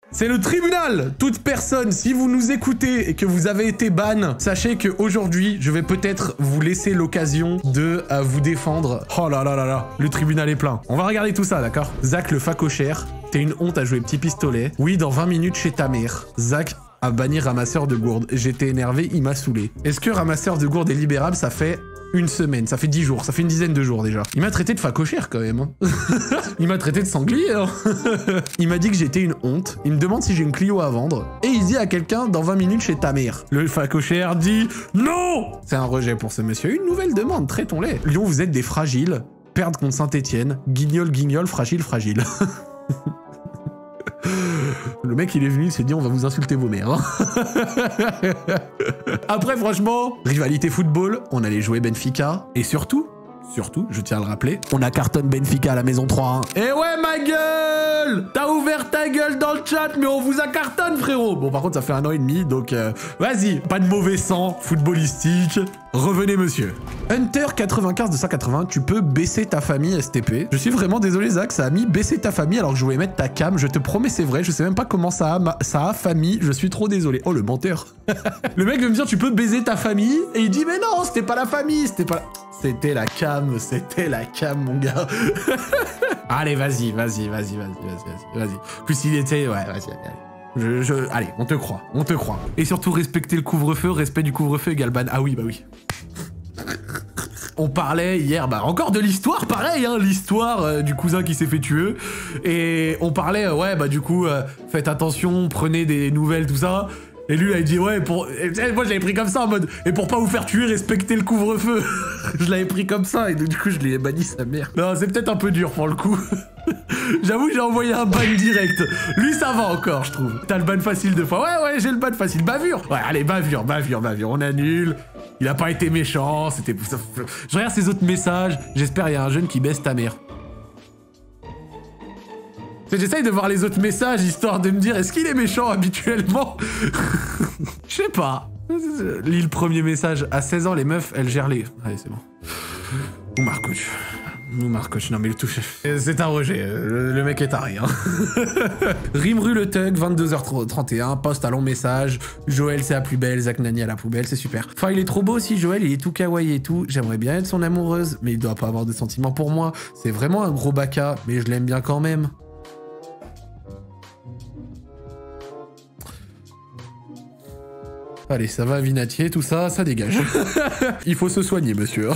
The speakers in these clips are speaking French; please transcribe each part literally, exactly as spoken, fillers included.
C'est le tribunal. Toute personne, si vous nous écoutez et que vous avez été ban, sachez qu'aujourd'hui, je vais peut-être vous laisser l'occasion de euh, vous défendre. Oh là là là là, le tribunal est plein. On va regarder tout ça, d'accord? Zach le facochère, t'es une honte à jouer petit pistolet. Oui, dans vingt minutes chez ta mère. Zach a banni ramasseur de gourdes. J'étais énervé, il m'a saoulé. Est-ce que ramasseur de gourdes est libérable? Ça fait une semaine, ça fait dix jours, ça fait une dizaine de jours déjà. Il m'a traité de facochère quand même. Hein. Il m'a traité de sanglier. Hein. Il m'a dit que j'étais une honte. Il me demande si j'ai une Clio à vendre. Et il dit à quelqu'un dans vingt minutes chez ta mère. Le facochère dit non. C'est un rejet pour ce monsieur. Une nouvelle demande, traitons-les. Lyon, vous êtes des fragiles. Perdre contre Saint-Etienne. Guignol, guignol, fragile, fragile. Le mec, il est venu, il s'est dit, on va vous insulter vos mères. Hein. Après, franchement, rivalité football, on allait jouer Benfica. Et surtout, surtout, je tiens à le rappeler, on a cartonne Benfica à la maison trois un. Eh ouais, ma gueule! T'as ouvert ta gueule dans le chat, mais on vous a cartonne, frérot! Bon, par contre, ça fait un an et demi, donc euh, vas-y, pas de mauvais sang footballistique. Revenez, monsieur. Hunter quatre-vingt-quinze deux cent quatre-vingts, tu peux baisser ta famille S T P. Je suis vraiment désolé, Zach, ça a mis baisser ta famille alors que je voulais mettre ta cam. Je te promets, c'est vrai, je sais même pas comment ça a, ma... ça a famille. Je suis trop désolé. Oh, le menteur. Le mec veut me dire, tu peux baiser ta famille. Et il dit, mais non, c'était pas la famille, c'était pas... C'était la cam, c'était la cam, mon gars. Allez, vas-y, vas-y, vas-y, vas-y, vas-y, vas-y. Plus il était... Ouais, vas-y, allez. Je, je... Allez, on te croit, on te croit. Et surtout, respecter le couvre-feu, respect du couvre-feu égale ban. Ah oui, bah oui. On parlait hier, bah encore de l'histoire, pareil, hein, l'histoire euh, du cousin qui s'est fait tuer. Et on parlait, euh, ouais, bah du coup, euh, faites attention, prenez des nouvelles, tout ça. Et lui, là, il dit, ouais, pour... Et moi, je l'avais pris comme ça, en mode, et pour pas vous faire tuer, respectez le couvre-feu. Je l'avais pris comme ça, et donc, du coup, je l'ai banni sa mère. Non, c'est peut-être un peu dur, pour le coup. J'avoue, j'ai envoyé un ban direct. Lui, ça va encore, je trouve. T'as le ban facile deux fois. Ouais, ouais, j'ai le ban facile. Bavure. Ouais, allez, bavure, bavure, bavure. On annule. Il a pas été méchant, c'était... Je regarde ses autres messages. J'espère il y a un jeune qui baisse ta mère. J'essaye de voir les autres messages, histoire de me dire, est-ce qu'il est méchant habituellement? Je sais pas. Lis le premier message. À seize ans, les meufs, elles gèrent les... Allez, c'est bon. Ou Marcoche. Ou Marcoche, non mais le touche... C'est un rejet, le, le mec est taré. Hein. Rimru le Tug, vingt-deux heures trente et un, poste à long message. Joël, c'est la plus belle, Zach Nani à la poubelle, c'est super. Enfin, il est trop beau aussi, Joël, il est tout kawaii et tout. J'aimerais bien être son amoureuse, mais il doit pas avoir de sentiments pour moi. C'est vraiment un gros baka, mais je l'aime bien quand même. Allez, ça va, Vinatier, tout ça, ça dégage. Il faut se soigner, monsieur.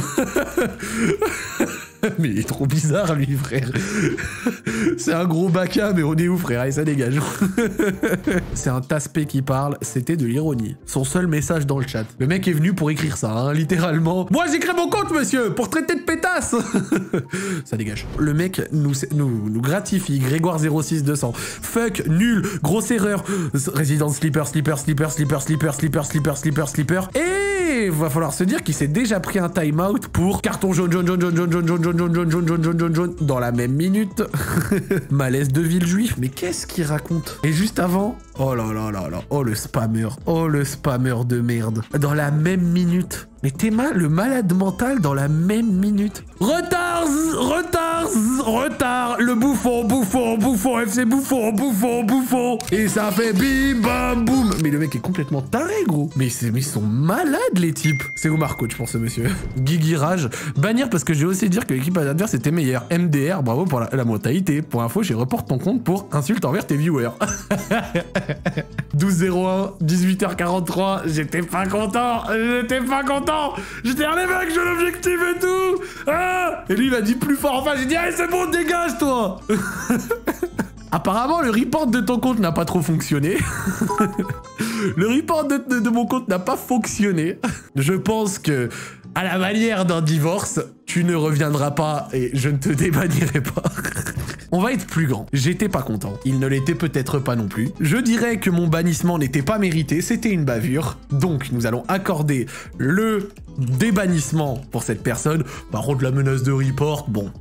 Mais il est trop bizarre, lui, frère. C'est un gros baka, mais on est où, frère? Allez, ça dégage. C'est un taspé qui parle, c'était de l'ironie. Son seul message dans le chat. Le mec est venu pour écrire ça, hein, littéralement. Moi, j'ai créé mon compte, monsieur, pour traiter de pétasse. Ça dégage. Le mec nous, nous, nous gratifie. Grégoire zéro six deux cents. Fuck, nul, grosse erreur. Résidence slipper, slipper, slipper, slipper, slipper, slipper, slipper, slipper, slipper. Et va falloir se dire qu'il s'est déjà pris un time-out pour carton jaune, jaune, jaune, jaune, jaune, jaune, jaune, jaune, jaune, jaune, jaune, jaune, jaune, jaune, jaune, dans la même minute. Malaise de Villejuif. Mais qu'est-ce qu'il raconte? Et juste avant, oh là là là là, oh le spammer, oh le spammer de merde. Dans la même minute. Mais t'es mal, le malade mental dans la même minute. Retard, retard, retard, le bouffon, bouffon, bouffon, F C bouffon, bouffon, bouffon. Et ça fait bim, bam, boum. Mais le mec est complètement taré, gros. Mais, mais ils sont malades, les types. C'est Omar Coach pour ce monsieur. Guigui Rage. Bannir parce que j'ai aussi dire que l'équipe adverse était meilleure. M D R, bravo pour la, la mentalité. Pour info, j'ai reporté ton compte pour insulte envers tes viewers. douze zéro un, dix-huit heures quarante-trois, j'étais pas content, j'étais pas content. J'étais allé mec, j'ai l'objectif et tout. Ah, et lui il m'a dit plus fort, enfin j'ai dit allez c'est bon, dégage toi. Apparemment le report de ton compte n'a pas trop fonctionné. Le report de, de, de mon compte n'a pas fonctionné. Je pense que à la manière d'un divorce, tu ne reviendras pas et je ne te débannirai pas. On va être plus grand. J'étais pas content. Il ne l'était peut-être pas non plus. Je dirais que mon bannissement n'était pas mérité, c'était une bavure. Donc, nous allons accorder le débannissement pour cette personne. Par contre, la menace de report, bon.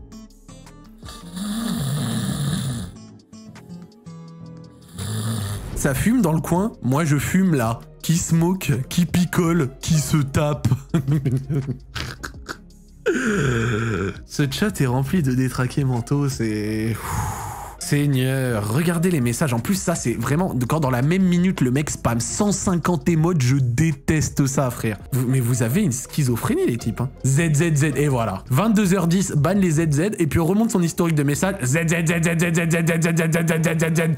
Ça fume dans le coin, moi je fume là. Qui smoke, qui picole, qui se tape. Ce chat est rempli de détraqués mentaux, c'est... Seigneur, regardez les messages. En plus, ça, c'est vraiment... Quand dans la même minute, le mec spam cent cinquante émotes, je déteste ça, frère. Vous, mais vous avez une schizophrénie, les types. Hein. Z Z Z, et voilà. vingt-deux heures dix, ban les Z Z, et puis on remonte son historique de messages. Z Z Z Z Z Z Z Z Z Z Z Z.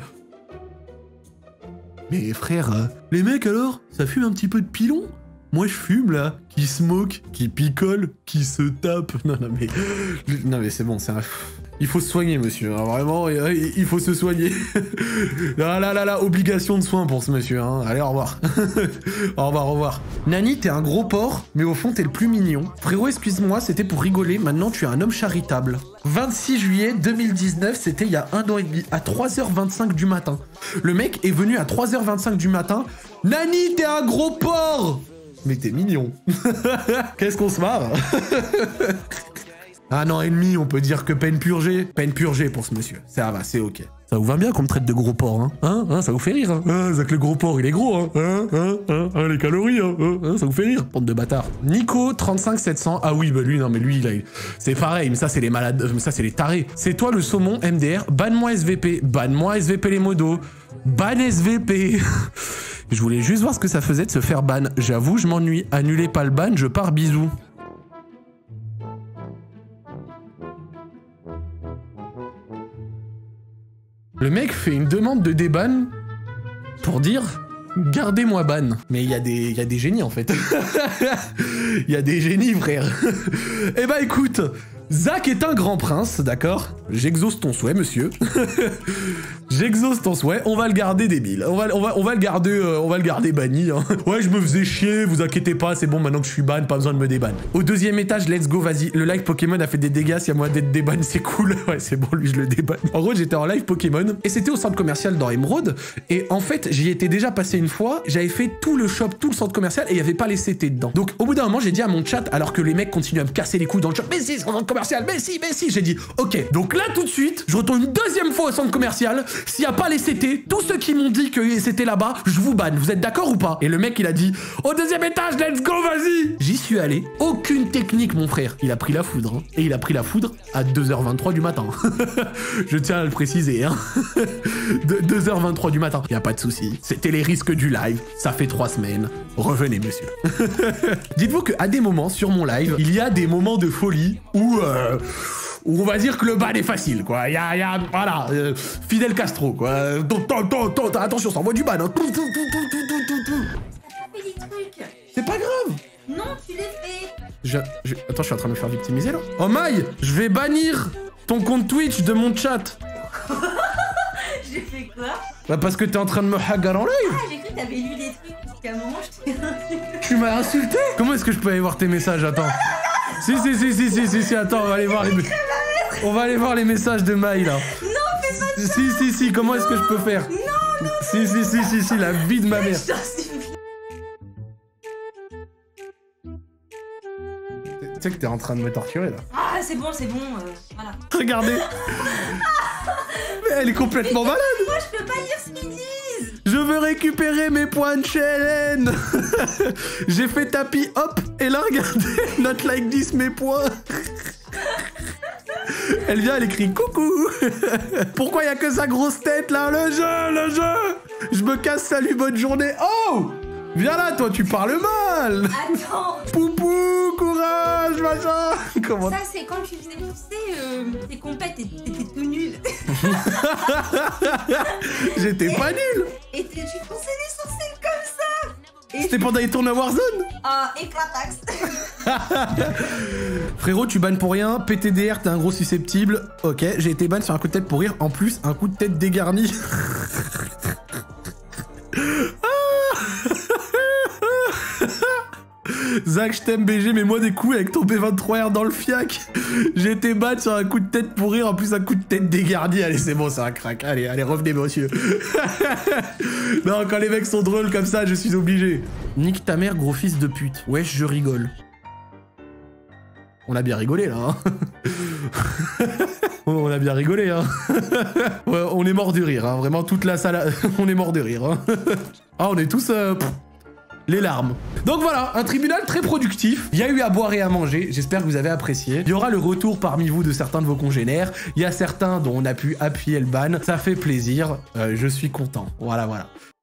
Mais frère, euh, les mecs alors, ça fume un petit peu de pilon? Moi je fume là, qui smoke, qui picole, qui se tape. Non non mais... Non mais c'est bon, c'est un... Il faut se soigner monsieur, hein, vraiment, il faut se soigner. Là là là là, obligation de soins pour ce monsieur, hein. Allez au revoir. Au revoir, au revoir. Nani, t'es un gros porc, mais au fond t'es le plus mignon. Frérot, excuse-moi, c'était pour rigoler, maintenant tu es un homme charitable. vingt-six juillet deux mille dix-neuf, c'était il y a un an et demi, à trois heures vingt-cinq du matin. Le mec est venu à trois heures vingt-cinq du matin. Nani, t'es un gros porc! Mais t'es mignon. Qu'est-ce qu'on se marre? Un an et demi, on peut dire que peine purgée. Peine purgée pour ce monsieur. Ça va, c'est ok. Ça vous va bien qu'on me traite de gros porc, hein, hein, hein? Ça vous fait rire, hein, hein? Ça que le gros porc, il est gros, hein, hein, hein, hein, hein les calories, hein, hein, ça vous fait rire, bande de bâtards. Nico, trente-cinq sept cents. Ah oui, bah lui, non, mais lui, il a... c'est pareil, mais ça, c'est les malades, mais ça, c'est les tarés. C'est toi, le saumon, M D R, banne-moi S V P, banne-moi S V P les modos, ban S V P. Je voulais juste voir ce que ça faisait de se faire ban. J'avoue, je m'ennuie. Annulez pas le ban, je pars, bisous. Le mec fait une demande de déban pour dire « Gardez-moi ban ». Mais il y, y a des génies, en fait. Il y a des génies, frère. Eh bah, écoute, Zach est un grand prince, d'accord? J'exauce ton souhait, monsieur. J'exauce ton souhait, on va le garder débile. On va, on va, on va le garder, euh, on va le garder banni. Hein. Ouais, je me faisais chier, vous inquiétez pas, c'est bon, maintenant que je suis ban, pas besoin de me déban. Au deuxième étage, let's go, vas-y. Le live Pokémon a fait des dégâts, s'il y a moyen d'être déban, c'est cool. Ouais, c'est bon, lui, je le déban. En gros, j'étais en live Pokémon, et c'était au centre commercial dans Emerald, et en fait, j'y étais déjà passé une fois, j'avais fait tout le shop, tout le centre commercial, et il y avait pas les C T dedans. Donc, au bout d'un moment, j'ai dit à mon chat, alors que les mecs continuent à me casser les couilles dans le shop, mais si, c'est un centre commercial, mais si, mais si, j'ai dit, ok, donc là, tout de suite, je retourne une deuxième fois au centre commercial, s'il y a pas les C T, tous ceux qui m'ont dit que c'était là-bas, je vous banne, vous êtes d'accord ou pas? Et le mec il a dit, au deuxième étage, let's go, vas-y. J'y suis allé, aucune technique mon frère. Il a pris la foudre, hein. Et il a pris la foudre à deux heures vingt-trois du matin. Je tiens à le préciser, hein. De deux heures vingt-trois du matin, y a pas de souci. C'était les risques du live, ça fait trois semaines. Revenez monsieur. Dites-vous qu'à des moments sur mon live, il y a des moments de folie où... Euh, où on va dire que le ban est facile, quoi. Il y a, y a, voilà, euh, Fidel Castro, quoi. Attention, ça envoie du ban, hein. C'est pas grave. Non, tu l'as fait. Je, je, attends, je suis en train de me faire victimiser, là. Oh, Maï, je vais bannir ton compte Twitch de mon chat. J'ai fait quoi? Bah, parce que t'es en train de me hagar en live. Ah, j'ai cru que t'avais lu des trucs, parce qu'à un moment, je t'ai insulté. Tu m'as insulté? Comment est-ce que je peux aller voir tes messages? Attends. Si, si, si, si, si, si, si, attends, on va aller voir les... On va aller voir les messages de Maï, là. Non, fais pas ça. Si, si, si, comment est-ce que je peux faire? Non, non. Si, si, si, si, si, la vie de ma mère. Je t'en supplie. Tu sais que t'es en train de me torturer, là. Ah, c'est bon, c'est bon, euh, voilà. Regardez. Mais elle est complètement malade. Moi, je peux pas lire ce qu'ils disent. Je veux récupérer mes points de chez Hélène. J'ai fait tapis, hop, et là, regardez, not like this, mes points. Elle vient, elle écrit coucou. Pourquoi y a que sa grosse tête là? Le jeu, le jeu. Je me casse, salut, bonne journée. Oh, viens là, toi, tu parles mal. Attends. Poupou, courage, machin. Comment? Ça, c'est quand tu faisais pousser euh, tes compètes et t'étais tout nul. J'étais pas nul. Et tu fonçais les sourcils comme ça. C'était pendant les tournois Warzone. Ah, éclatax. Frérot, tu bannes pour rien. P T D R, t'es un gros susceptible. Ok, j'ai été ban sur un coup de tête pour rire. En plus, un coup de tête dégarni. Zach, je t'aime B G, mais moi des coups avec ton P vingt-trois R dans le fiac. J'ai été ban sur un coup de tête pour rire. En plus, un coup de tête dégarni. Allez, c'est bon, c'est un crack. Allez, allez, revenez, monsieur. Non, quand les mecs sont drôles comme ça, je suis obligé. Nique ta mère, gros fils de pute. Wesh, je rigole. On a bien rigolé, là. Hein. On a bien rigolé, hein. Ouais, on est mort de rire, hein. Vraiment, toute la salle... on est mort de rire, hein. Ah, on est tous... Euh... les larmes. Donc voilà, un tribunal très productif. Il y a eu à boire et à manger. J'espère que vous avez apprécié. Il y aura le retour parmi vous de certains de vos congénères. Il y a certains dont on a pu appuyer le ban. Ça fait plaisir. Euh, je suis content. Voilà, voilà.